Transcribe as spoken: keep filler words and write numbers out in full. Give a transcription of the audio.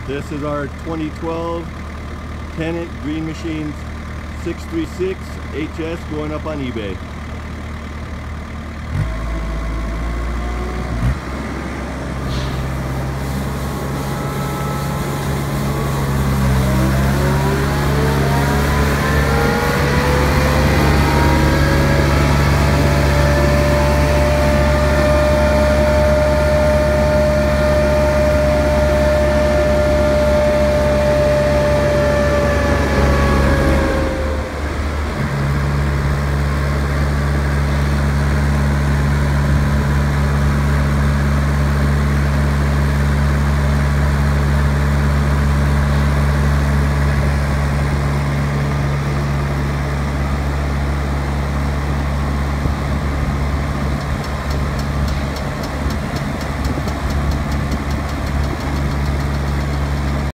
This is our twenty twelve Tennant Green Machines six three six H S going up on eBay.